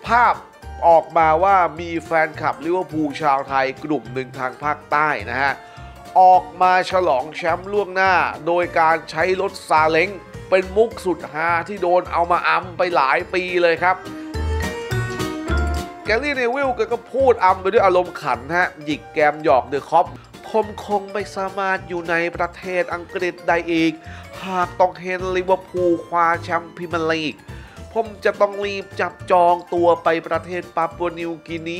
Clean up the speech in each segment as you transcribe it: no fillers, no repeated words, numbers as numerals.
ภาพออกมาว่ามีแฟนคลับลิเวอร์พูลชาวไทยกลุ่มหนึ่งทางภาคใต้นะฮะออกมาฉลองแชมป์ล่วงหน้าโดยการใช้รถซาเล้งเป็นมุกสุดฮาที่โดนเอามาอำไปหลายปีเลยครับแกรี่เนวิลก็พูดอำไปด้วยอารมณ์ขันฮะหยิกแกมหยอกเดอะคอปผมคงไม่สามารถอยู่ในประเทศอังกฤษได้อีกหากต้องเห็นลิเวอร์พูลคว้าแชมป์พรีเมียร์ลีกผมจะต้องรีบจับจองตัวไปประเทศปาปัวนิวกินี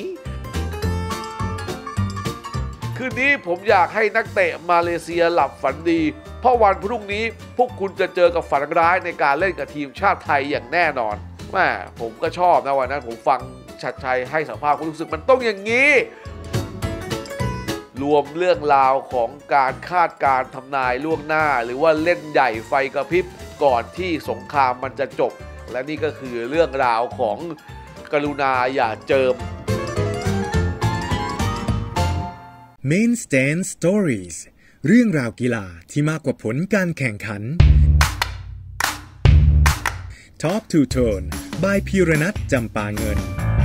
คืนนี้ผมอยากให้นักเตะมาเลเซียหลับฝันดีเพราะวันพรุ่งนี้พวกคุณจะเจอกับฝันร้ายในการเล่นกับทีมชาติไทยอย่างแน่นอนแม่ผมก็ชอบนะวันนั้นผมฟังชัดชัยให้สัมภาษณ์ผมรู้สึกมันต้องอย่างนี้รวมเรื่องราวของการคาดการณ์ทำนายล่วงหน้าหรือว่าเล่นใหญ่ไฟกระพริบก่อนที่สงครามมันจะจบและนี่ก็คือเรื่องราวของกรุณาอย่าเจิม Main Stand Stories เรื่องราวกีฬาที่มากกว่าผลการแข่งขัน Top to Tone by พีรนัท จำปาเงิน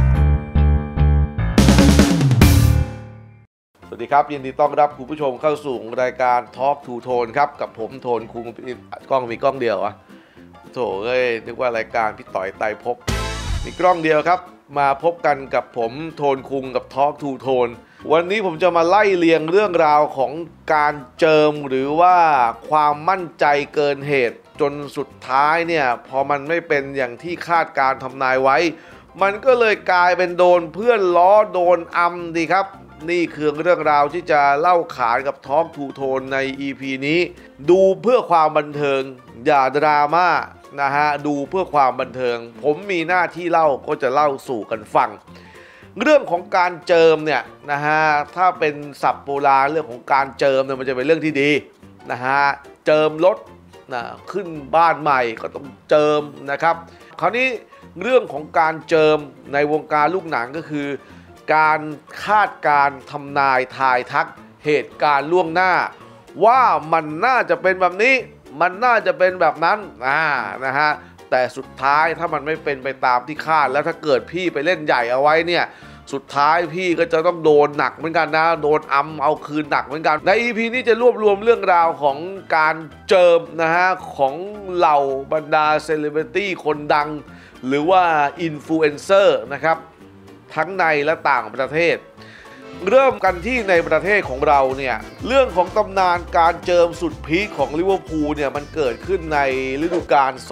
สวัสดีครับยินดีต้อนรับคุณผู้ชมเข้าสู่รายการ Talk to Tone ครับกับผมโทนคุงกล้องมีกล้องเดียวอะโถเอ้ยนึกว่ารายการพี่ต่อยไตรภพมีกล้องเดียวครับมาพบกันกับผมโทนคุงกับ Talk to Tone วันนี้ผมจะมาไล่เรียงเรื่องราวของการเจิมหรือว่าความมั่นใจเกินเหตุจนสุดท้ายเนี่ยพอมันไม่เป็นอย่างที่คาดการทำนายไว้มันก็เลยกลายเป็นโดนเพื่อนล้อโดนอำดีครับนี่คือเรื่องราวที่จะเล่าขานกับ Talk to Tone ใน EP นี้ดูเพื่อความบันเทิงอย่าดราม่านะฮะดูเพื่อความบันเทิงผมมีหน้าที่เล่าก็จะเล่าสู่กันฟังเรื่องของการเจิมเนี่ยนะฮะถ้าเป็นศัพท์โบราณเรื่องของการเจิมเนี่ยมันจะเป็นเรื่องที่ดีนะฮะเจิมรถนะขึ้นบ้านใหม่ก็ต้องเจิมนะครับคราวนี้เรื่องของการเจิมในวงการลูกหนังก็คือการคาดการทำนายทายทักเหตุการณ์ล่วงหน้าว่ามันน่าจะเป็นแบบนี้มันน่าจะเป็นแบบนั้นนะฮะแต่สุดท้ายถ้ามันไม่เป็นไปตามที่คาดแล้วถ้าเกิดพี่ไปเล่นใหญ่เอาไว้เนี่ยสุดท้ายพี่ก็จะต้องโดนหนักเหมือนกันนะโดนเอาคืนหนักเหมือนกันใน EP นี้จะรวบรวมเรื่องราวของการเจิมนะฮะของเหล่าบรรดาเซเลบริตี้คนดังหรือว่าอินฟลูเอนเซอร์นะครับทั้งในและต่างประเทศเริ่มกันที่ในประเทศของเราเนี่ยเรื่องของตำนานการเจิมสุดพีคของลิเวอร์พูลเนี่ยมันเกิดขึ้นในฤดูกาล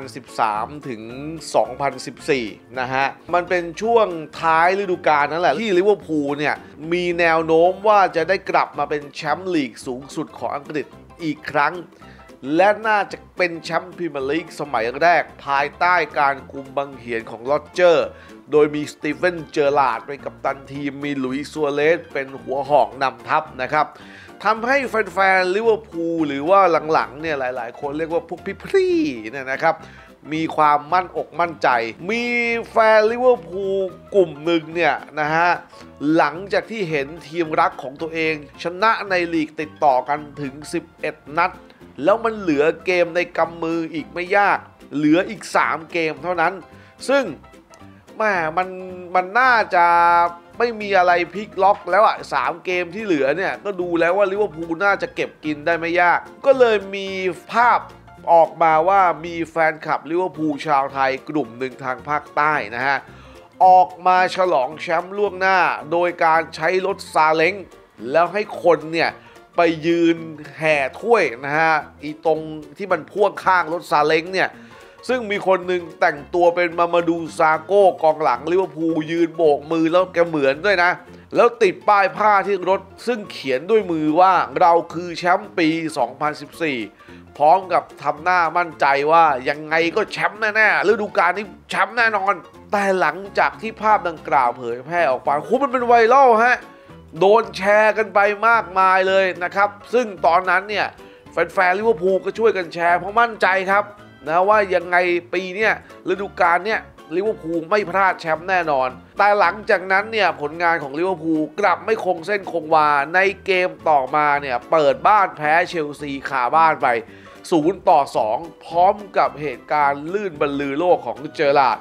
2013 ถึง 2014 นะฮะมันเป็นช่วงท้ายฤดูกาลนั่นแหละที่ลิเวอร์พูลเนี่ยมีแนวโน้มว่าจะได้กลับมาเป็นแชมป์ลีกสูงสุดของอังกฤษอีกครั้งและน่าจะเป็นแชมป์พรีเมียร์ลีกสมัยแรกภายใต้การกุมบังเหียนของโรเจอร์โดยมีสตีเฟนเจอราร์ดเป็นกัปตันทีมมีหลุยส์ซัวเรสเป็นหัวหอกนำทัพนะครับทำให้แฟนๆลิเวอร์พูลหรือว่าหลังๆเนี่ยหลายๆคนเรียกว่าพวกพี่ๆเนี่ยนะครับมีความมั่นอกมั่นใจมีแฟนลิเวอร์พูลกลุ่มหนึ่งเนี่ยนะฮะหลังจากที่เห็นทีมรักของตัวเองชนะในลีกติดต่อกันถึง11นัดแล้วมันเหลือเกมในกำมืออีกไม่ยากเหลืออีก3เกมเท่านั้นซึ่งแม่มันน่าจะไม่มีอะไรพลิกล็อกแล้วอ่ะ3เกมที่เหลือเนี่ยก็ดูแล้วว่าลิเวอร์พูลน่าจะเก็บกินได้ไม่ยากก็เลยมีภาพออกมาว่ามีแฟนคลับลิเวอร์พูลชาวไทยกลุ่มหนึ่งทางภาคใต้นะฮะออกมาฉลองแชมป์ล่วงหน้าโดยการใช้รถซาเล้งแล้วให้คนเนี่ยไปยืนแห่ถ้วยนะฮะอีตรงที่มันพ่วงข้างรถซาเล้งเนี่ยซึ่งมีคนหนึ่งแต่งตัวเป็นมาดูซาโก้กองหลังลิเวอร์พูลยืนโบกมือแล้วแกเหมือนด้วยนะแล้วติดป้ายผ้าที่รถซึ่งเขียนด้วยมือว่าเราคือแชมป์ปี 2014 พร้อมกับทำหน้ามั่นใจว่ายังไงก็แชมป์แน่ๆฤดูกาลนี้แชมป์แน่นอนแต่หลังจากที่ภาพดังกล่าวเผยแพร่ออกไปมันเป็นไวรัลฮะโดนแชร์กันไปมากมายเลยนะครับซึ่งตอนนั้นเนี่ยแฟนๆลิเวอร์พูลก็ช่วยกันแชร์เพราะมั่นใจครับนะว่ายังไงปีเนี้ยฤดูกาลเนี้ยลิเวอร์พูลไม่พลาดแชมป์แน่นอนแต่หลังจากนั้นเนี่ยผลงานของลิเวอร์พูลกลับไม่คงเส้นคงวาในเกมต่อมาเนี่ยเปิดบ้านแพ้เชลซีคาบ้านไป0-2พร้อมกับเหตุการณ์ลื่นบรรลือโลกของเจอราร์ด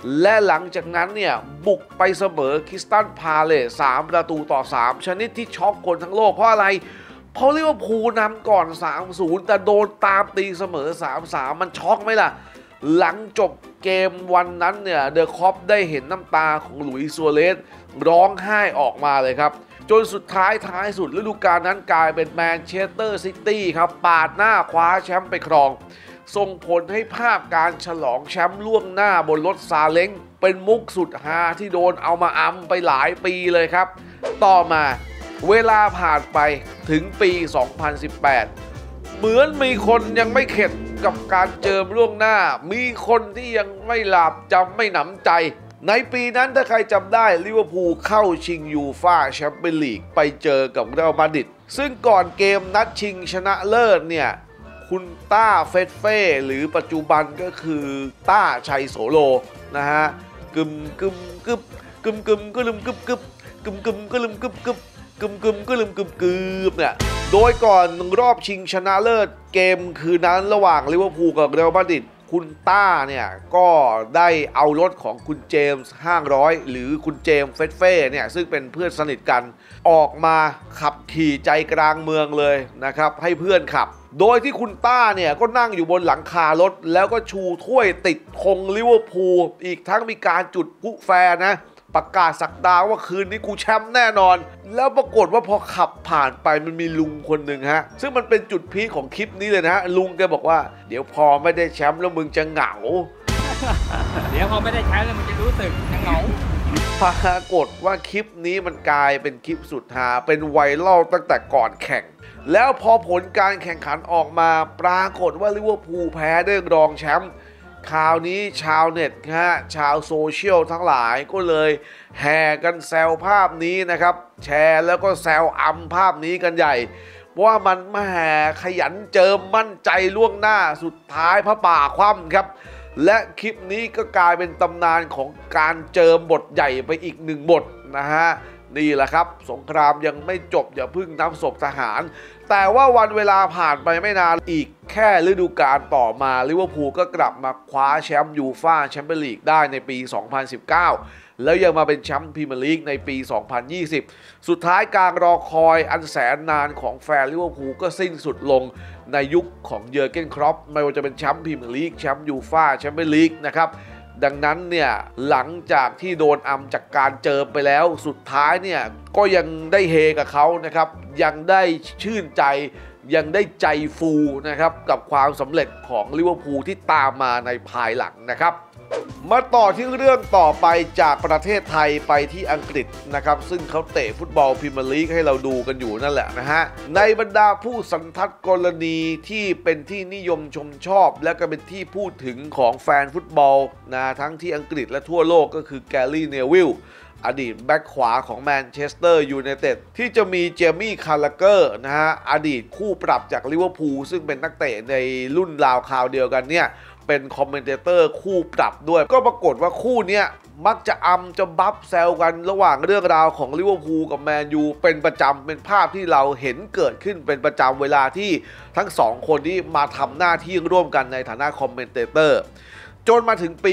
และหลังจากนั้นเนี่ยบุกไปเสมอคริสตัลพาเลซ3-3ชนิดที่ช็อกคนทั้งโลกเพราะอะไรเพราะลิเวอร์พูลนำก่อน 3-0 แต่โดนตามตีเสมอ 3-3 มันช็อกไหมล่ะหลังจบเกมวันนั้นเนี่ยเดอะคอปได้เห็นน้ำตาของหลุยส์ ซัวเรสร้องไห้ออกมาเลยครับจนสุดท้ายสุดฤดูกาลนั้นกลายเป็นแมนเชสเตอร์ซิตี้ครับปาดหน้าคว้าแชมป์ไปครองส่งผลให้ภาพการฉลองแชมป์ล่วงหน้าบนรถซาเล้งเป็นมุกสุดฮาที่โดนเอามาอำไปหลายปีเลยครับต่อมาเวลาผ่านไปถึงปี 2018 เหมือนมีคนยังไม่เข็ดกับการเจิมล่วงหน้ามีคนที่ยังไม่หลับจำไม่หนำใจในปีนั้นถ้าใครจำได้ลิเวอร์พูลเข้าชิงยูฟ่าแชมเปี้ยนลีกไปเจอกับเรอัลมาดริดซึ่งก่อนเกมนัดชิงชนะเลิศเนี่ยคุณต้าเฟสเฟ่หรือปัจจุบันก็คือต้าชัยโสโลนะฮะกึมกึมกึบกึมกึมก็ลืมกึบกึบกึมกึมก็ลืมกึบกึบกึมกึมก็ลืมกึบกึบเนี่ยโดยก่อนรอบชิงชนะเลิศเกมคืนนั้นระหว่างลิเวอร์พูลกับเรอัลมาดริดคุณต้าเนี่ยก็ได้เอารถของคุณเจมส์500หรือคุณเจมส์เฟสเฟ่เนี่ยซึ่งเป็นเพื่อนสนิทกันออกมาขับขี่ใจกลางเมืองเลยนะครับให้เพื่อนขับโดยที่คุณต้าเนี่ยก็นั่งอยู่บนหลังคารถแล้วก็ชูถ้วยติดธงลิเวอร์พูลอีกทั้งมีการจุดพลุแฟร์นะประกาศสักดาว่าคืนนี้กูแชมป์แน่นอนแล้วปรากฏว่าพอขับผ่านไปมันมีลุงคนหนึ่งฮะซึ่งมันเป็นจุดพีคของคลิปนี้เลยนะฮะลุงแกบอกว่าเดี๋ยวพอไม่ได้แชมป์แล้วมึงจะเหงาเดี๋ยวพอไม่ได้ใช้แล้วมันจะรู้สึกจะเหงาปรากฏว่าคลิปนี้มันกลายเป็นคลิปสุดฮาเป็นไวรัลตั้งแต่ก่อนแข่งแล้วพอผลการแข่งขันออกมาปรากฏว่าลิเวอร์พูลแพ้ได้รองแชมป์คราวนี้ชาวเน็ตฮะชาวโซเชียลทั้งหลายก็เลยแห่กันแซวภาพนี้นะครับแชร์แล้วก็แซวอำภาพนี้กันใหญ่ว่ามันมาแห่ขยันเจิมมั่นใจล่วงหน้าสุดท้ายพระป่าคว่ำครับและคลิปนี้ก็กลายเป็นตำนานของการเจิมบทใหญ่ไปอีกหนึ่งบทนะฮะนี่แหละครับสงครามยังไม่จบอย่าพึ่งนับศพทหารแต่ว่าวันเวลาผ่านไปไม่นานอีกแค่ฤดูกาลต่อมาลิเวอร์พูลก็กลับมาคว้าแชมป์ยูฟ่าแชมเปี้ยนลีกได้ในปี 2019 แล้วยังมาเป็นแชมป์พรีเมียร์ลีกในปี 2020 สุดท้ายการรอคอยอันแสนนานของแฟนลิเวอร์พูลก็สิ้นสุดลงในยุคของเยอร์เกนคล็อปไม่ว่าจะเป็นแชมป์พรีเมียร์ลีกแชมป์ยูฟ่าแชมเปี้ยนลีกนะครับดังนั้นเนี่ยหลังจากที่โดนอำจากการเจอไปแล้วสุดท้ายเนี่ยก็ยังได้เฮกับเขานะครับยังได้ชื่นใจยังได้ใจฟูนะครับกับความสำเร็จของลิเวอร์พูลที่ตามมาในภายหลังนะครับมาต่อที่เรื่องต่อไปจากประเทศไทยไปที่อังกฤษนะครับซึ่งเขาเตะฟุตบอลพรีเมียร์ลีกให้เราดูกันอยู่นั่นแหละนะฮะในบรรดาผู้สันทัดกรณีที่เป็นที่นิยมชมชอบและก็เป็นที่พูดถึงของแฟนฟุตบอลนะทั้งที่อังกฤษและทั่วโลกก็คือแกรี่ เนวิลอดีตแบ็คขวาของแมนเชสเตอร์ยูไนเต็ดที่จะมีเจมี่ คาร์ลเกอร์นะฮะอดีตคู่ปรับจากลิเวอร์พูลซึ่งเป็นนักเตะในรุ่นราวคราวเดียวกันเนี่ยเป็นคอมเมนเตอร์คู่ปรับด้วยก็ปรากฏว่าคู่นี้มักจะจะบัฟแซวกันระหว่างเรื่องราวของลิเวอร์พูลกับแมนยูเป็นประจำเป็นภาพที่เราเห็นเกิดขึ้นเป็นประจำเวลาที่ทั้งสองคนที่มาทำหน้าที่ร่วมกันในฐานะคอมเมนเตอร์จนมาถึงปี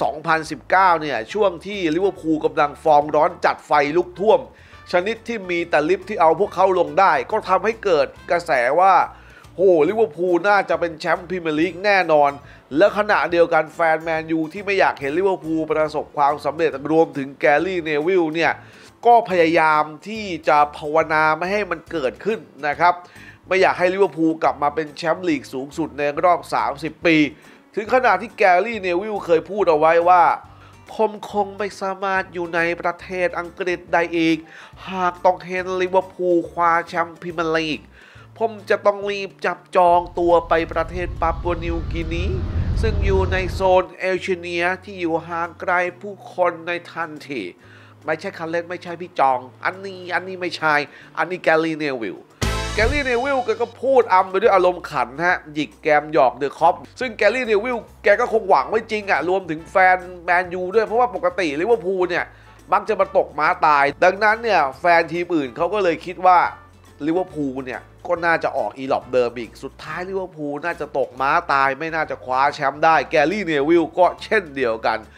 2019 เนี่ยช่วงที่ลิเวอร์พูลกำลังฟอร์มร้อนจัดไฟลุกท่วมชนิดที่มีแต่ลิฟต์ที่เอาพวกเขาลงได้ก็ทำให้เกิดกระแสว่าโหลิเวอร์พูลน่าจะเป็นแชมป์พรีเมียร์ลีกแน่นอนและขณะเดียวกันแฟนแมนยูที่ไม่อยากเห็นลิเวอร์พูลประสบความสำเร็จรวมถึงแกรี่ เนวิลเนี่ยก็พยายามที่จะภาวนาไม่ให้มันเกิดขึ้นนะครับไม่อยากให้ลิเวอร์พูลกลับมาเป็นแชมป์ลีกสูงสุดในรอบ 30 ปีถึงขนาดที่แกรี่ เนวิลเคยพูดเอาไว้ว่าผมคงไม่สามารถอยู่ในประเทศอังกฤษได้อีกหากต้องเห็นลิเวอร์พูลคว้าแชมป์พรีเมียร์ลีกผมจะต้องรีบจับจองตัวไปประเทศปาปัวนิวกินีซึ่งอยู่ในโซนเอเชียที่อยู่ห่างไกลผู้คนในทันทีไม่ใช่คันเล็กไม่ใช่พี่จองอันนี้ไม่ใช่อันนี้แกรี่ เนวิลก็พูดไปด้วยอารมณ์ขันฮะหยิกแกมหยอกเดอะคอปซึ่งแกรี่ เนวิลแกก็คงหวังไว้จริงอ่ะรวมถึงแฟนแมนยูด้วยเพราะว่าปกติลิเวอร์พูลเนี่ยมักจะมาตกม้าตายดังนั้นเนี่ยแฟนทีมอื่นเขาก็เลยคิดว่าลิเวอร์พูลเนี่ยก็น่าจะออกอีหลอบเดิมอีกสุดท้ายลิเวอร์พูลน่าจะตกม้าตายไม่น่าจะคว้าแชมป์ได้แกรี่ เนวิลก็เช่นเดียวกัน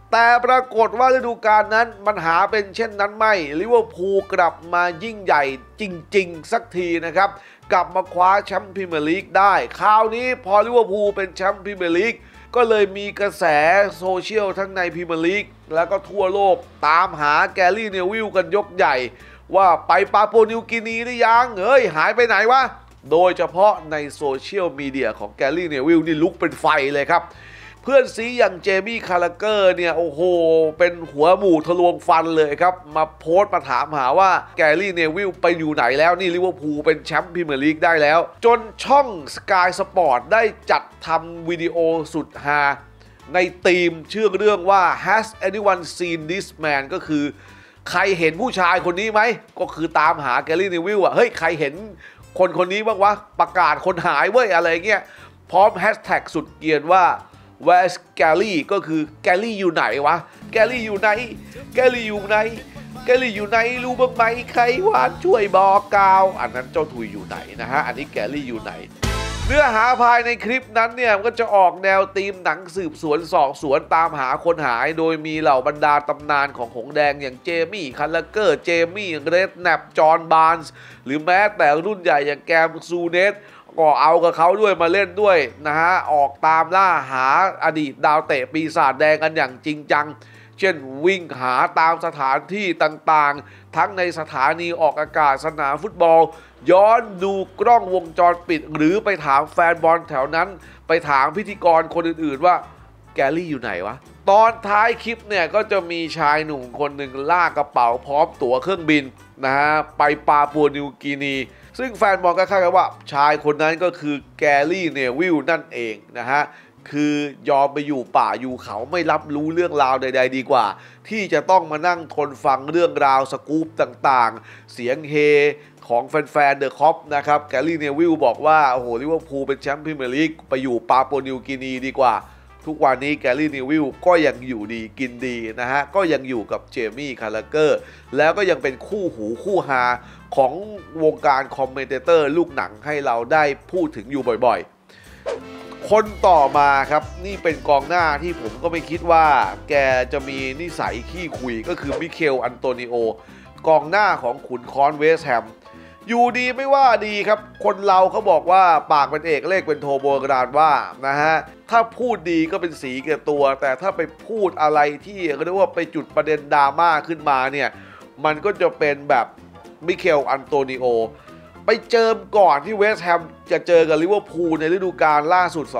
แต่ปรากฏว่าฤดูกาลนั้นมันหาเป็นเช่นนั้นไม่ลิเวอร์พูลกลับมายิ่งใหญ่จริงๆสักทีนะครับกลับมาคว้าแชมป์พรีเมียร์ลีกได้คราวนี้พอลิเวอร์พูลเป็นแชมป์พรีเมียร์ลีกก็เลยมีกระแสโซเชียลทั้งในพรีเมียร์ลีกแล้วก็ทั่วโลกตามหาแกรี่เนวิลกันยกใหญ่ว่าไปปาปัวนิวกินีหรือยังเฮ้ยหายไปไหนวะโดยเฉพาะในโซเชียลมีเดียของแกรี่เนวิลนี่ลุกเป็นไฟเลยครับเพื่อนซีอย่างเจมี่คาราเกอร์เนี่ยโอ้โหเป็นหัวหมู่ทะลวงฟันเลยครับมาโพสต์มาถามหาว่าแกรี่เนวิลไปอยู่ไหนแล้วนี่ลิเวอร์พูลเป็นแชมป์พรีเมียร์ลีกได้แล้วจนช่อง Sky Sport ได้จัดทำวิดีโอสุดฮาในธีมชื่อเรื่องว่า Has anyone seen this man ก็คือใครเห็นผู้ชายคนนี้ไหมก็คือตามหาแกรี่เนวิลอ่ะเฮ้ยใครเห็นคนนี้บ้างวะประกาศคนหายเว้ยอะไรเงี้ยพร้อมแฮชแท็กสุดเกรียนว่า Where's Gary ก็คือแกรี่อยู่ไหนวะแกรี่อยู่ไหนแกรี่อยู่ไหนแกรี่อยู่ไหนรู้บ้างไหมใครวานช่วยบอกกล่าวอันนั้นเจ้าถุยอยู่ไหนนะฮะอันนี้แกรี่อยู่ไหนเนื้อหาภายในคลิปนั้นเนี่ยมันก็จะออกแนวธีมหนังสืบสวนสอบสวนตามหาคนหายโดยมีเหล่าบรรดาตำนานของหงแดงอย่างเจมี่คัลเลเกอร์เจมี่เรดแนปจอห์นบาร์นส์หรือแม้แต่รุ่นใหญ่อย่างแกมซูเนสก็เอากับเขาด้วยมาเล่นด้วยนะฮะออกตามล่าหาอดีตดาวเตะปีศาจแดงกันอย่างจริงจังเช่นวิ่งหาตามสถานที่ต่างๆทั้งในสถานีออกอากาศสนามฟุตบอลย้อนดูกล้องวงจรปิดหรือไปถามแฟนบอลแถวนั้นไปถามพิธีกรคนอื่นๆว่าแกรี่อยู่ไหนวะตอนท้ายคลิปเนี่ยก็จะมีชายหนุ่มคนหนึ่งลากกระเป๋าพร้อมตั๋วเครื่องบินนะฮะไปปาปัวนิวกินีซึ่งแฟนบอลก็คาดกันว่าชายคนนั้นก็คือแกรี่เนวิลนั่นเองนะฮะคือยอมไปอยู่ป่าอยู่เขาไม่รับรู้เรื่องราวใดๆดีกว่าที่จะต้องมานั่งทนฟังเรื่องราวสกู๊ปต่างๆเสียงเฮของแฟนๆเดอะคอปนะครับแกรี่เนวิลบอกว่าโอ้โหลิเวอร์พูลเป็นแชมป์พรีเมียร์ลีกไปอยู่ปาปัวนิวกินีดีกว่าทุกวันนี้แกรี่เนวิลก็ยังอยู่ดีกินดีนะฮะก็ยังอยู่กับเจมี่คาราเกอร์แล้วก็ยังเป็นคู่หูคู่ฮาของวงการคอมเมนเตอร์ลูกหนังให้เราได้พูดถึงอยู่บ่อยๆคนต่อมาครับนี่เป็นกองหน้าที่ผมก็ไม่คิดว่าแกจะมีนิสัยขี้คุยก็คือมิเคลอันโตนิโอกองหน้าของขุนค้อนเวสต์แฮมอยู่ดีไม่ว่าดีครับคนเราเขาบอกว่าปากเป็นเอกเลขเป็นโทโบราณว่านะฮะถ้าพูดดีก็เป็นสีแก่ตัวแต่ถ้าไปพูดอะไรที่เรียกว่าไปจุดประเด็นดราม่าขึ้นมาเนี่ยมันก็จะเป็นแบบมิเคลอันโตนิโอไปเจอก่อนที่เวสต์แฮมจะเจอกับลิเวอร์พูลในฤดูกาลล่าสุด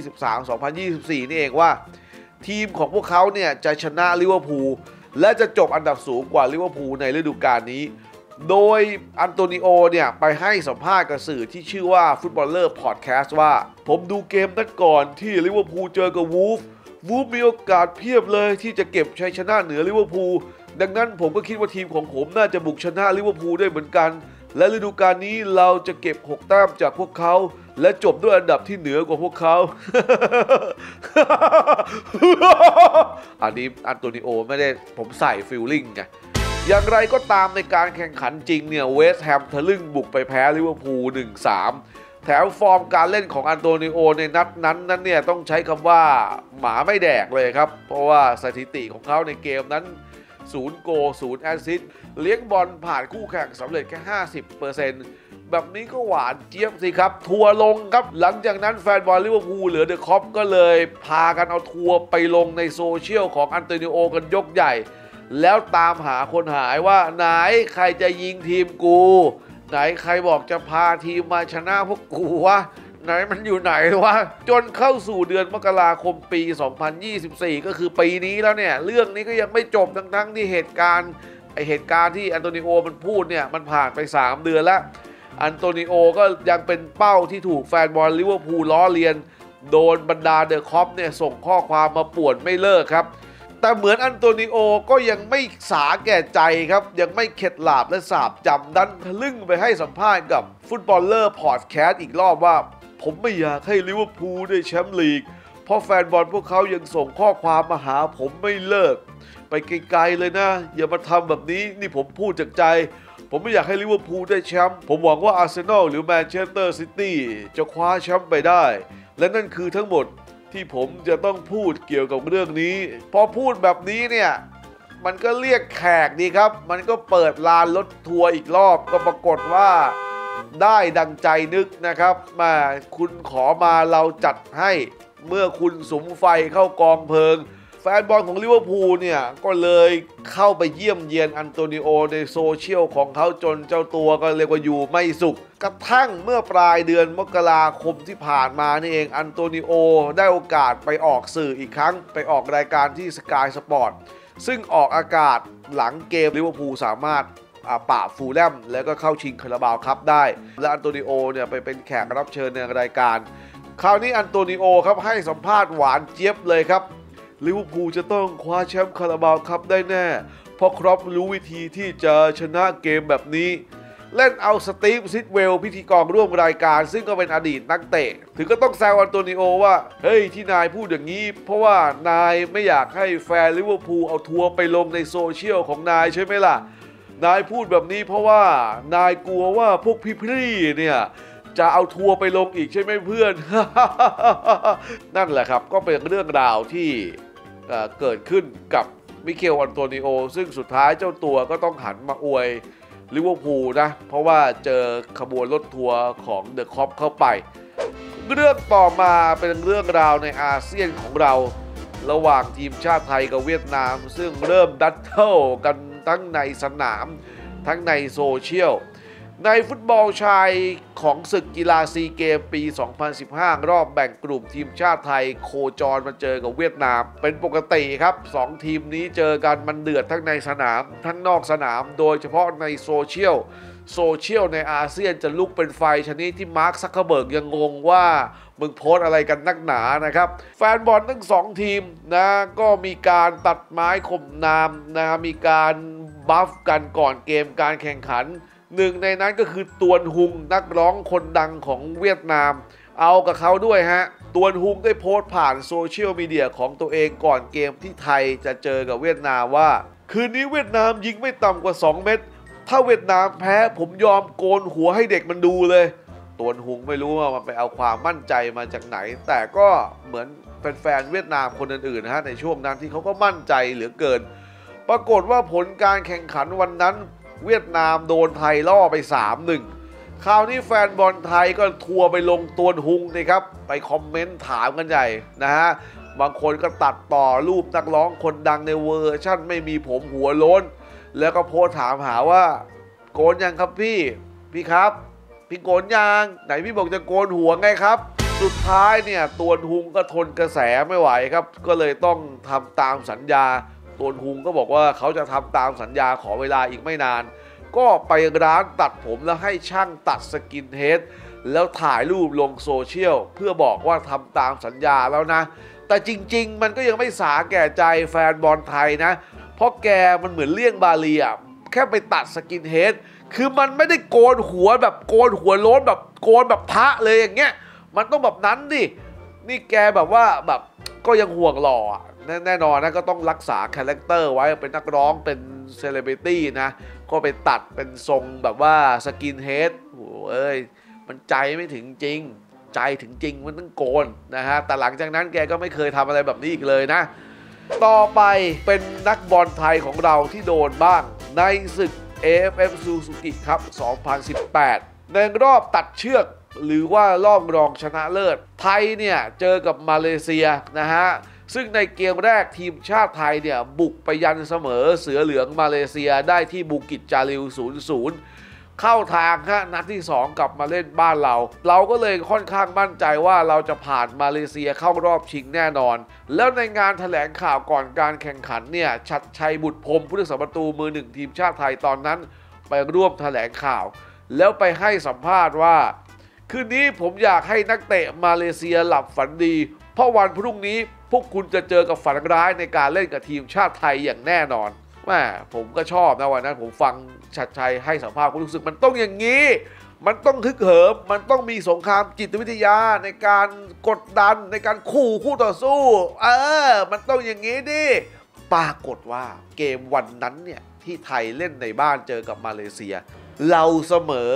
2023-2024 นี่เองว่าทีมของพวกเขาเนี่ยจะชนะลิเวอร์พูลและจะจบอันดับสูงกว่าลิเวอร์พูลในฤดูกาลนี้โดยอันโตนิโอเนี่ยไปให้สัมภาษณ์กับสื่อที่ชื่อว่าฟุตบอลเลอร์พอดแคสต์ว่าผมดูเกมนัดก่อนที่ลิเวอร์พูลเจอกับวูฟมีโอกาสเพียบเลยที่จะเก็บชัยชนะเหนือลิเวอร์พูลดังนั้นผมก็คิดว่าทีมของผมน่าจะบุกชนะลิเวอร์พูลได้เหมือนกันและฤดูกาลนี้เราจะเก็บ6แต้มจากพวกเขาและจบด้วยอันดับที่เหนือกว่าพวกเขา อันนี้อันโตนิโอไม่ได้ผมใส่ฟีลลิ่งไงอย่างไรก็ตามในการแข่งขันจริงเนี่ยเวสต์แฮมทะลึ่งบุกไปแพ้ลิเวอร์พูล 1-3 แถมฟอร์มการเล่นของอันโตนิโอในนัดนั้นเนี่ยต้องใช้คำว่าหมาไม่แดกเลยครับเพราะว่าสถิติของเขาในเกมนั้น0 โกล 0 แอสซิสต์เลี้ยงบอลผ่านคู่แข่งสำเร็จแค่ 50% แบบนี้ก็หวานเจี๊ยบสิครับทัวร์ลงครับหลังจากนั้นแฟนบอลลิเวอร์พูลเหลือเดอะคอปก็เลยพากันเอาทัวร์ไปลงในโซเชียลของอันโตนิโอกันยกใหญ่แล้วตามหาคนหายว่าไหนใครจะยิงทีมกูไหนใครบอกจะพาทีมมาชนะพวกกูวะไหนมันอยู่ไหนวะจนเข้าสู่เดือนมกราคมปี 2024 ก็คือปีนี้แล้วเนี่ยเรื่องนี้ก็ยังไม่จบทั้งที่เหตุการณ์ที่อันโตนิโอมันพูดเนี่ยมันผ่านไป3 เดือนแล้วอันโตนิโอก็ยังเป็นเป้าที่ถูกแฟนบอลลิเวอร์พูลล้อเลียนโดนบรรดาเดอะคอปเนี่ยส่งข้อความมาป่วนไม่เลิกครับแต่เหมือนอันโตนิโอก็ยังไม่สาแก่ใจครับยังไม่เข็ดหลาบและสาบจำดันทะลึ่งไปให้สัมภาษณ์กับฟุตบอลเลอร์พอดแคสต์อีกรอบว่าผมไม่อยากให้ลิเวอร์พูลได้แชมป์ลีกเพราะแฟนบอลพวกเขายังส่งข้อความมาหาผมไม่เลิกไปไกลๆเลยนะอย่ามาทำแบบนี้นี่ผมพูดจากใจผมไม่อยากให้ลิเวอร์พูลได้แชมป์ผมหวังว่าอาร์เซนอลหรือแมนเชสเตอร์ซิตี้จะคว้าแชมป์ไปได้และนั่นคือทั้งหมดที่ผมจะต้องพูดเกี่ยวกับเรื่องนี้พอพูดแบบนี้เนี่ยมันก็เรียกแขกดีครับมันก็เปิดลานรถทัวร์อีกรอบก็ปรากฏว่าได้ดังใจนึกนะครับมาคุณขอมาเราจัดให้เมื่อคุณสุมไฟเข้ากองเพลิงแฟนบอลของลิเวอร์พูลเนี่ยก็เลยเข้าไปเยี่ยมเยียนอันโตนิโอในโซเชียลของเขาจนเจ้าตัวก็เรียกว่าอยู่ไม่สุขกระทั่งเมื่อปลายเดือนมกราคมที่ผ่านมานี่เองอันโตนิโอได้โอกาสไปออกสื่ออีกครั้งไปออกรายการที่ Sky Sport ซึ่งออกอากาศหลังเกมลิเวอร์พูลสามารถปราบฟูลแลมแล้วก็เข้าชิงคาราบาวคัพได้และอันโตนิโอเนี่ยไปเป็นแขกรับเชิญในรายการคราวนี้อันโตนิโอครับให้สัมภาษณ์หวานเจี๊ยบเลยครับลิเวอร์พูลจะต้องคว้าแชมป์คาราบาวคัพได้แน่เพราะครอปรู้วิธีที่จะชนะเกมแบบนี้เล่นเอาสตีฟซิดเวลพิธีกรร่วมรายการซึ่งก็เป็นอดีตนักเตะถึงก็ต้องแซวอันโตนิโอว่าเฮ้ยที่นายพูดอย่างนี้เพราะว่านายไม่อยากให้แฟนลิเวอร์พูลเอาทัวร์ไปลงในโซเชียลของนายใช่ไหมล่ะนายพูดแบบนี้เพราะว่านายกลัวว่าพวกพี่ๆเนี่ยจะเอาทัวร์ไปลงอีกใช่ไหมเพื่อน นั่นแหละครับก็เป็นเรื่องราวที่เกิดขึ้นกับมิเคลอันโตนิโอซึ่งสุดท้ายเจ้าตัวก็ต้องหันมาอวยลิเวอร์พูลนะเพราะว่าเจอขบวนรถทัวร์ของเดอะคอปเข้าไปเรื่องต่อมาเป็นเรื่องราวในอาเซียนของเราระหว่างทีมชาติไทยกับเวียดนามซึ่งเริ่มดัตเทิลกันทั้งในสนามทั้งในโซเชียลในฟุตบอลชายของศึกกีฬาซีเกมปี 2015 รอบแบ่งกลุ่มทีมชาติไทยโคจรมาเจอกับเวียดนามเป็นปกติครับ2ทีมนี้เจอกันมันเดือดทั้งในสนามทั้งนอกสนามโดยเฉพาะในโซเชียลในอาเซียนจะลุกเป็นไฟชนิดที่มาร์คซักเคอร์เบิร์กยังงงว่ามึงโพสอะไรกันนักหนานะครับแฟนบอลทั้ง2ทีมนะก็มีการตัดไม้ข่มนามนะมีการบัฟกันก่อนเกมการแข่งขันหนึ่งในนั้นก็คือตวนฮุงนักร้องคนดังของเวียดนามเอากับเขาด้วยฮะตวนฮุงได้โพสต์ผ่านโซเชียลมีเดียของตัวเองก่อนเกมที่ไทยจะเจอกับเวียดนามว่าคืนนี้เวียดนามยิงไม่ต่ำกว่า2 เม็ดถ้าเวียดนามแพ้ผมยอมโกนหัวให้เด็กมันดูเลยตวนฮุงไม่รู้ว่ามันไปเอาความมั่นใจมาจากไหนแต่ก็เหมือนแฟนเวียดนามคนอื่นๆนะฮะในช่วงนั้นที่เขาก็มั่นใจเหลือเกินปรากฏว่าผลการแข่งขันวันนั้นเวียดนามโดนไทยล่อไป 3-1 คราวนี้แฟนบอลไทยก็ทัวร์ไปลงตวนฮุงนะครับไปคอมเมนต์ถามกันใหญ่นะฮะบางคนก็ตัดต่อรูปนักร้องคนดังในเวอร์ชั่นไม่มีผมหัวโล้นแล้วก็โพสต์ถามหาว่าโกนยังครับพี่ครับพี่โกนยังไหนพี่บอกจะโกนหัวไงครับสุดท้ายเนี่ยตวนฮุงก็ทนกระแสไม่ไหวครับก็เลยต้องทำตามสัญญาตวนฮุงก็บอกว่าเขาจะทำตามสัญญาขอเวลาอีกไม่นานก็ไปร้านตัดผมแล้วให้ช่างตัดสกินเฮดแล้วถ่ายรูปลงโซเชียลเพื่อบอกว่าทำตามสัญญาแล้วนะแต่จริงๆมันก็ยังไม่สาแก่ใจแฟนบอลไทยนะเพราะแกมันเหมือนเลี่ยงบาลีอ่ะแค่ไปตัดสกินเฮดคือมันไม่ได้โกนหัวแบบโกนหัวโล้นแบบโกนแบบพระเลยอย่างเงี้ยมันต้องแบบนั้นดินี่แกแบบว่าแบบก็ยังห่วงหล่อแน่นอนนะก็ต้องรักษาคาแรคเตอร์ไว้เป็นนักร้องเป็นเซเลบริตี้นะก็ไปตัดเป็นทรงแบบว่าสกินเฮดโอ้ยมันใจไม่ถึงจริงใจถึงจริงมันต้องโกนนะฮะแต่หลังจากนั้นแกก็ไม่เคยทำอะไรแบบนี้อีกเลยนะต่อไปเป็นนักบอลไทยของเราที่โดนบ้างในศึก AFF Suzuki ครับ 2018 ในรอบตัดเชือกหรือว่ารอบรองชนะเลิศไทยเนี่ยเจอกับมาเลเซียนะฮะซึ่งในเกมแรกทีมชาติไทยเนี่ยบุกไปยันเสมอเสือเหลืองมาเลเซียได้ที่บูกิจจาริว 0-0 เข้าทางฮะนัดที่2กลับมาเล่นบ้านเราก็เลยค่อนข้างมั่นใจว่าเราจะผ่านมาเลเซียเข้ารอบชิงแน่นอนแล้วในงานแถลงข่าวก่อนการแข่งขันเนี่ยชัดชัยบุตรพรหมผู้รักษาประตูมือ1ทีมชาติไทยตอนนั้นไปร่วมแถลงข่าวแล้วไปให้สัมภาษณ์ว่าคืนนี้ผมอยากให้นักเตะมาเลเซียหลับฝันดีเพราะวันพรุ่งนี้พวกคุณจะเจอกับฝันร้ายในการเล่นกับทีมชาติไทยอย่างแน่นอนแม่ผมก็ชอบนะวันนั้นผมฟังชัดชัยให้สัมภาษณ์ผมรู้สึกมันต้องอย่างนี้มันต้องฮึกเหิมมันต้องมีสงครามจิตวิทยาในการกดดันในการคู่ต่อสู้มันต้องอย่างนี้ดิปรากฏว่าเกมวันนั้นเนี่ยที่ไทยเล่นในบ้านเจอกับมาเลเซียเราเสมอ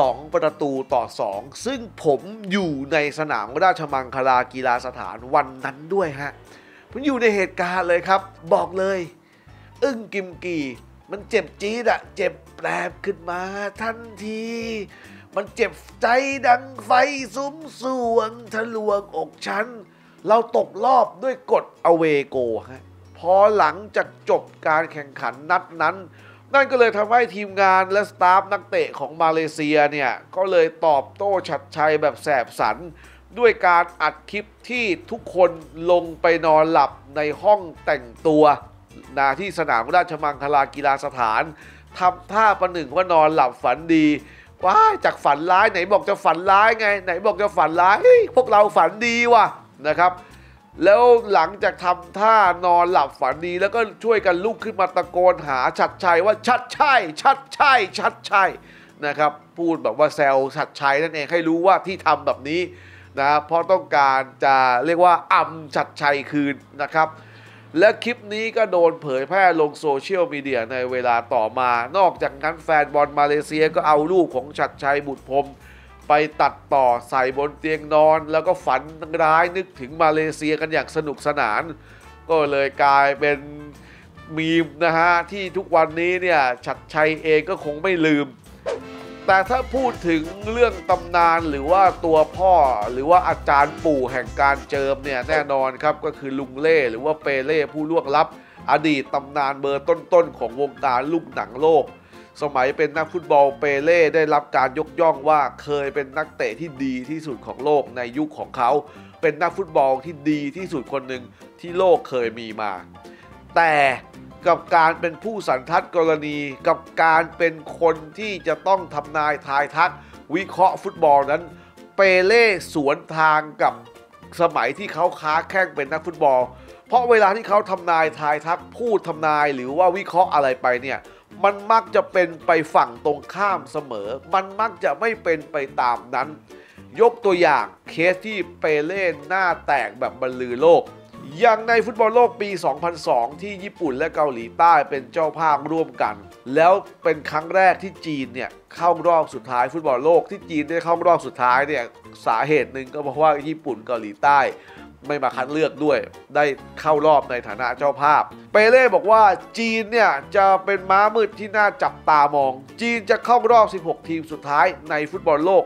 2-2ซึ่งผมอยู่ในสนามราชมังคลากีฬาสถานวันนั้นด้วยฮะผมอยู่ในเหตุการณ์เลยครับบอกเลยอึ้งกิมกี่มันเจ็บจี๊ดอะเจ็บแปรบขึ้นมาทันทีมันเจ็บใจดังไฟสุมสวงทะลวงอกฉันเราตกรอบด้วยกฎอเวโกฮะพอหลังจากจบการแข่งขันนัดนั้นนั่นก็เลยทำให้ทีมงานและสตาฟนักเตะของมาเลเซียเนี่ยก็เลยตอบโต้ชัดชัยแบบแสบสันด้วยการอัดคลิปที่ทุกคนลงไปนอนหลับในห้องแต่งตัวที่สนามราชมังคลากีฬาสถานทำท่าประหนึ่งว่านอนหลับฝันดีว้าจากฝันร้ายไหนบอกจะฝันร้ายไงไหนบอกจะฝันร้ายพวกเราฝันดีว่ะนะครับแล้วหลังจากทำท่านอนหลับฝันดีแล้วก็ช่วยกันลุกขึ้นมาตะโกนหาชัดชัยว่าชัดชัยชัดชัยชัดชัยนะครับพูดแบบว่าแซวชัดชัยนั่นเองให้รู้ว่าที่ทำแบบนี้นะเพราะต้องการจะเรียกว่าอำชัดชัยคืนนะครับและคลิปนี้ก็โดนเผยแพร่ลงโซเชียลมีเดียในเวลาต่อมานอกจากนั้นแฟนบอลมาเลเซียก็เอารูปของชัดชัยบุตรพรหมไปตัดต่อใส่บนเตียงนอนแล้วก็ฝันร้ายนึกถึงมาเลเซียกันอย่างสนุกสนานก็เลยกลายเป็นมีมนะฮะที่ทุกวันนี้เนี่ยชัดชัยเองก็คงไม่ลืมแต่ถ้าพูดถึงเรื่องตำนานหรือว่าตัวพ่อหรือว่าอาจารย์ปู่แห่งการเจิมเนี่ยแน่นอนครับก็คือลุงเล่หรือว่าเปเล่ผู้ล่วงลับอดีตตำนานเบอร์ต้นๆของวงการลูกหนังโลกสมัยเป็นนักฟุตบอลเปเล่ได้รับการยกย่องว่าเคยเป็นนักเตะที่ดีที่สุดของโลกในยุคของเขาเป็นนักฟุตบอลที่ดีที่สุดคนหนึ่งที่โลกเคยมีมาแต่กับการเป็นผู้สันทัดกรณีกับการเป็นคนที่จะต้องทำนายทายทักวิเคราะห์ฟุตบอลนั้นเปเล่สวนทางกับสมัยที่เขาค้าแข้งเป็นนักฟุตบอลเพราะเวลาที่เขาทำนายทายทักพูดทำนายหรือว่าวิเคราะห์อะไรไปเนี่ยมันมักจะเป็นไปฝั่งตรงข้ามเสมอมันมักจะไม่เป็นไปตามนั้นยกตัวอย่างเคสที่เปเล่หน้าแตกแบบบรรลือโลกอย่างในฟุตบอลโลกปี 2002 ที่ญี่ปุ่นและเกาหลีใต้เป็นเจ้าภาพร่วมกันแล้วเป็นครั้งแรกที่จีนเนี่ยเข้ารอบสุดท้ายฟุตบอลโลกที่จีนได้เข้ารอบสุดท้ายเนี่ยสาเหตุหนึ่งก็เพราะว่าญี่ปุ่นเกาหลีใต้ไม่มาคัดเลือกด้วยได้เข้ารอบในฐานะเจ้าภาพเปเล่บอกว่าจีนเนี่ยจะเป็นม้ามืดที่น่าจับตามองจีนจะเข้ารอบ 16 ทีมสุดท้ายในฟุตบอลโลก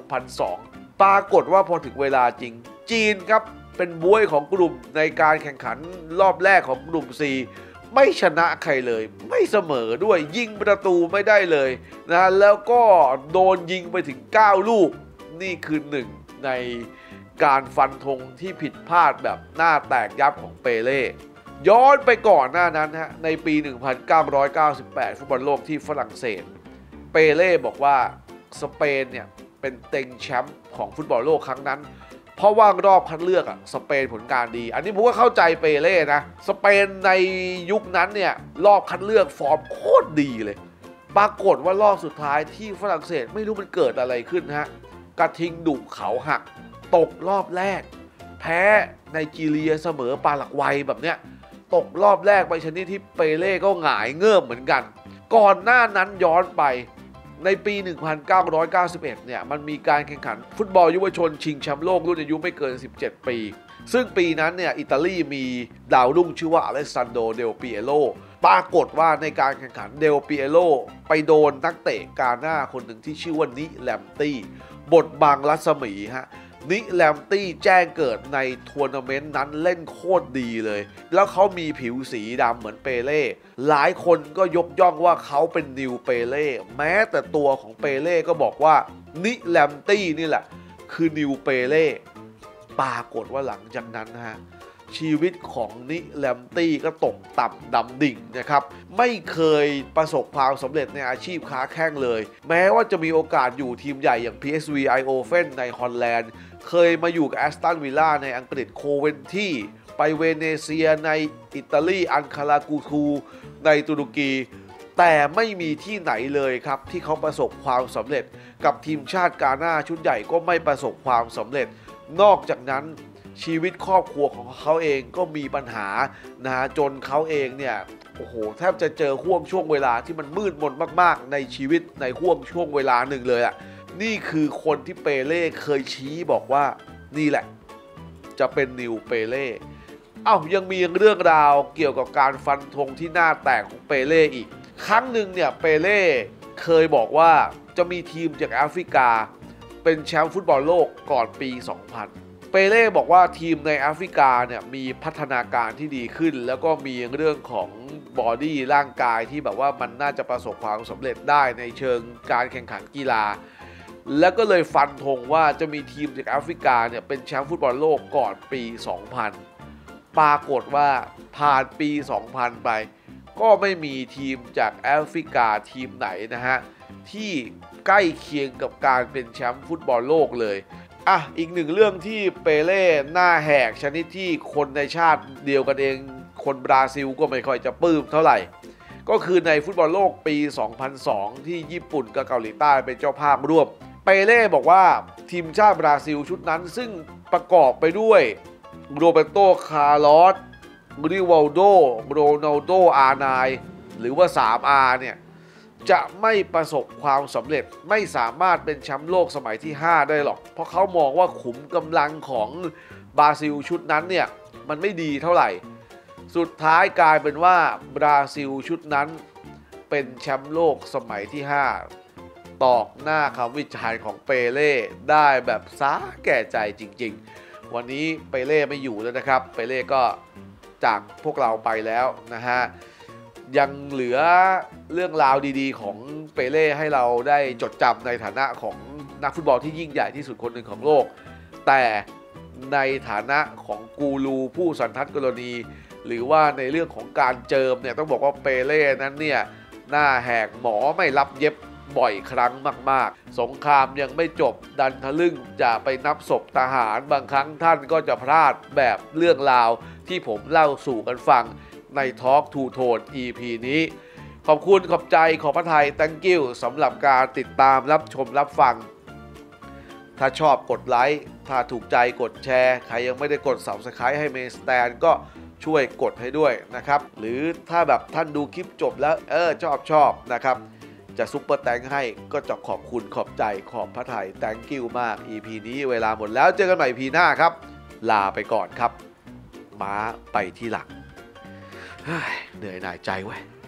2002 ปรากฏว่าพอถึงเวลาจริงจีนครับเป็นบ๊วยของกลุ่มในการแข่งขันรอบแรกของกลุ่ม C ไม่ชนะใครเลยไม่เสมอด้วยยิงประตูไม่ได้เลยนะแล้วก็โดนยิงไปถึง9ลูกนี่คือหนึ่งในการฟันธงที่ผิดพลาดแบบหน้าแตกยับของเปเล่ย้อนไปก่อนหน้านั้นฮะในปี 1998 ฟุตบอลโลกที่ฝรั่งเศสเปเล่บอกว่าสเปนเนี่ยเป็นเต็งแชมป์ของฟุตบอลโลกครั้งนั้นเพราะว่ารอบคัดเลือกสเปนผลการดีอันนี้ผมก็เข้าใจเปเล่นะสเปนในยุคนั้นเนี่ยรอบคัดเลือกฟอร์มโคตรดีเลยปรากฏว่ารอบสุดท้ายที่ฝรั่งเศสไม่รู้มันเกิดอะไรขึ้นฮะกระทิงดุเขาหักตกรอบแรกแพ้ไนจีเรียเสมอปารักวัยแบบเนี้ยตกรอบแรกไปชนิดที่เปเล่ก็หงายเงิบเหมือนกันก่อนหน้านั้นย้อนไปในปี 1991 เนี่ยมันมีการแข่งขันฟุตบอลเยาวชนชิงแชมป์โลกรุ่นอายุไม่เกิน 17 ปีซึ่งปีนั้นเนี่ยอิตาลีมีดาวรุ่งชื่อว่าอเล็กซานโดเดลปิเอโลปรากฏว่าในการแข่งขันเดลปิเอโลไปโดนนักเตะกาหน้าคนหนึ่งที่ชื่อว่านิแลมตี้บดบังรัศมีฮะนิแลมตี้แจ้งเกิดในทัวร์นาเมนต์นั้นเล่นโคตรดีเลยแล้วเขามีผิวสีดำเหมือนเปเล่หลายคนก็ยกย่องว่าเขาเป็นนิวเปเล่แม้แต่ตัวของเปเล่ก็บอกว่านิแลมตี้นี่แหละคือนิวเปเล่ปรากฏว่าหลังจากนั้นฮะชีวิตของนิแลมตี้ก็ตกต่ำดำดิ่งนะครับไม่เคยประสบความสำเร็จในอาชีพค้าแข้งเลยแม้ว่าจะมีโอกาสอยู่ทีมใหญ่อย่าง PSV Eindhoven ในฮอลแลนด์เคยมาอยู่กับแอสตันวิลล่าในอังกฤษโคเวนทีไปเวเนเซียในอิตาลีอันคารากูทูในตุรกีแต่ไม่มีที่ไหนเลยครับที่เขาประสบความสำเร็จกับทีมชาติกาหน้าชุดใหญ่ก็ไม่ประสบความสำเร็จนอกจากนั้นชีวิตครอบครัวของเขาเองก็มีปัญหานะจนเขาเองเนี่ยโโอ้โหแทบจะเจอห่วงช่วงเวลาที่มันมืดมนมากๆในชีวิตในห่วงช่วงเวลาหนึ่งเลยอะนี่คือคนที่เปเล่เคยชี้บอกว่านี่แหละจะเป็นนิวเปเล่ยังมีเรื่องราวเกี่ยวกับการฟันธงที่หน้าแตกของเปเล่อีกครั้งหนึ่งเนี่ยเปเล่เคยบอกว่าจะมีทีมจากแอฟริกาเป็นแชมป์ฟุตบอลโลกก่อนปี 2000 เปเล่บอกว่าทีมในแอฟริกาเนี่ยมีพัฒนาการที่ดีขึ้นแล้วก็มีเรื่องของบอดี้ร่างกายที่แบบว่ามันน่าจะประสบความสำเร็จได้ในเชิงการแข่งขันกีฬาแล้วก็เลยฟันธงว่าจะมีทีมจากแอฟริกาเนี่ยเป็นแชมป์ฟุตบอลโลกก่อนปี 2000 ปรากฏว่าผ่านปี 2000 ไปก็ไม่มีทีมจากแอฟริกาทีมไหนนะฮะที่ใกล้เคียงกับการเป็นแชมป์ฟุตบอลโลกเลยอีกหนึ่งเรื่องที่เปเล่หน้าแหกชนิดที่คนในชาติเดียวกันเองคนบราซิลก็ไม่ค่อยจะปลื้มเท่าไหร่ก็คือในฟุตบอลโลกปี 2002 ที่ญี่ปุ่นกับเกาหลีใต้เป็นเจ้าภาพร่วมเปเล่บอกว่าทีมชาติบราซิลชุดนั้นซึ่งประกอบไปด้วยโรเบโต คาร์ลอส ริวัลโด โรนัลโด อาร์ไนน์หรือว่า 3R เนี่ยจะไม่ประสบความสำเร็จไม่สามารถเป็นแชมป์โลกสมัยที่ 5 ได้หรอกเพราะเขามองว่าขุมกำลังของบราซิลชุดนั้นเนี่ยมันไม่ดีเท่าไหร่สุดท้ายกลายเป็นว่าบราซิลชุดนั้นเป็นแชมป์โลกสมัยที่ 5 ตอกหน้าคำวิจารณ์ของเปเล่ได้แบบสาแก่ใจจริงๆวันนี้เปเล่ไม่อยู่แล้วนะครับเปเล่ก็จากพวกเราไปแล้วนะฮะยังเหลือเรื่องราวดีๆของเปเล่ให้เราได้จดจำในฐานะของนักฟุตบอลที่ยิ่งใหญ่ที่สุดคนหนึ่งของโลกแต่ในฐานะของกูรูผู้สันทัดกรณีหรือว่าในเรื่องของการเจิมเนี่ยต้องบอกว่าเปเล่นั้นเนี่ยหน้าแหกหมอไม่รับเย็บบ่อยครั้งมากๆสงครามยังไม่จบดันทะลึ่งจะไปนับศพทหารบางครั้งท่านก็จะพลาดแบบเรื่องราวที่ผมเล่าสู่กันฟังใน Talk to Tone EP นี้ขอบคุณขอบใจขอบพระทัย thank you สำหรับการติดตามรับชมรับฟังถ้าชอบกดไลค์ถ้าถูกใจกดแชร์ใครยังไม่ได้กด Subscribe ให้ Main Stand ก็ช่วยกดให้ด้วยนะครับหรือถ้าแบบท่านดูคลิปจบแล้วชอบนะครับจะซุปเปอร์แตงให้ก็จะขอบคุณขอบใจขอบพระทัย thank you มาก EP นี้เวลาหมดแล้วเจอกันใหม่ EP หน้าครับลาไปก่อนครับม้าไปที่หลังเหนื่อยหน่ายใจเว้ย